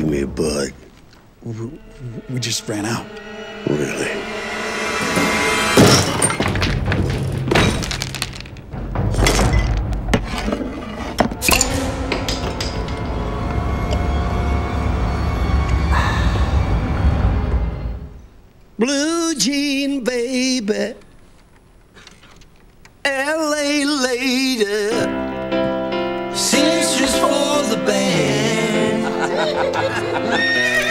me, Bud. We just ran out. Really? Blue jean baby, LA lady, seamstress for the band.